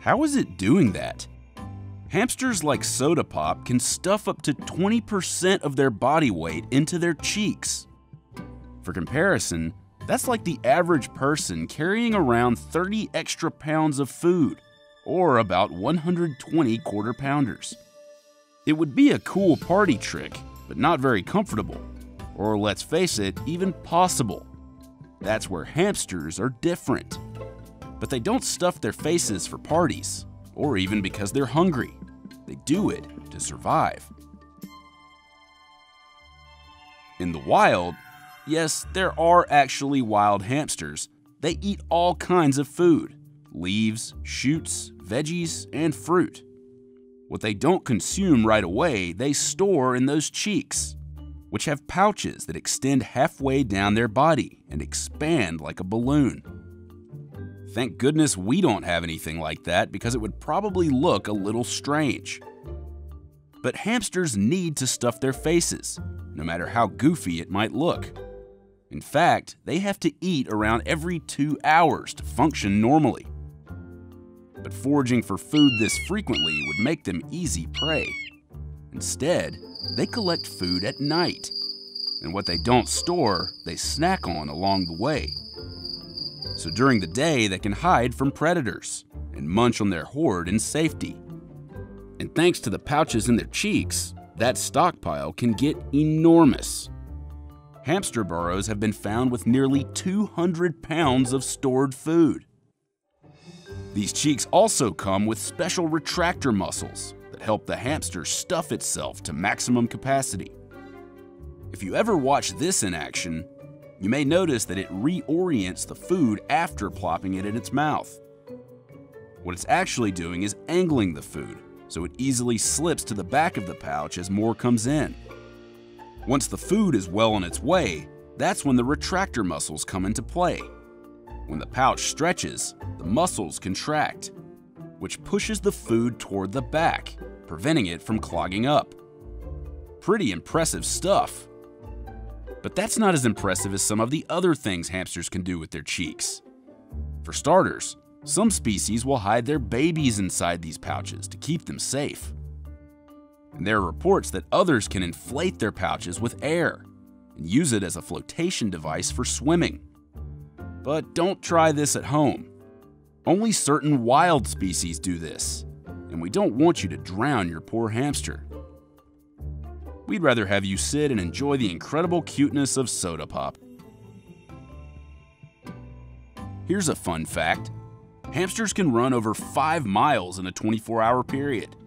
How is it doing that? Hamsters like soda pop can stuff up to 20% of their body weight into their cheeks. For comparison, that's like the average person carrying around 30 extra pounds of food, or about 120 quarter pounders. It would be a cool party trick, but not very comfortable, or let's face it, even possible. That's where hamsters are different. But they don't stuff their faces for parties, or even because they're hungry. They do it to survive. In the wild, yes, there are actually wild hamsters. They eat all kinds of food: leaves, shoots, veggies, and fruit. What they don't consume right away, they store in those cheeks, which have pouches that extend halfway down their body and expand like a balloon. Thank goodness we don't have anything like that, because it would probably look a little strange. But hamsters need to stuff their faces, no matter how goofy it might look. In fact, they have to eat around every 2 hours to function normally. But foraging for food this frequently would make them easy prey. Instead, they collect food at night, and what they don't store, they snack on along the way. So during the day, they can hide from predators and munch on their hoard in safety. And thanks to the pouches in their cheeks, that stockpile can get enormous. Hamster burrows have been found with nearly 200 pounds of stored food. These cheeks also come with special retractor muscles that help the hamster stuff itself to maximum capacity. If you ever watch this in action, you may notice that it reorients the food after plopping it in its mouth. What it's actually doing is angling the food, so it easily slips to the back of the pouch as more comes in. Once the food is well on its way, that's when the retractor muscles come into play. When the pouch stretches, the muscles contract, which pushes the food toward the back, preventing it from clogging up. Pretty impressive stuff. But that's not as impressive as some of the other things hamsters can do with their cheeks. For starters, some species will hide their babies inside these pouches to keep them safe. And there are reports that others can inflate their pouches with air and use it as a flotation device for swimming. But don't try this at home. Only certain wild species do this, and we don't want you to drown your poor hamster. We'd rather have you sit and enjoy the incredible cuteness of soda pop. Here's a fun fact. Hamsters can run over 5 miles in a 24-hour period.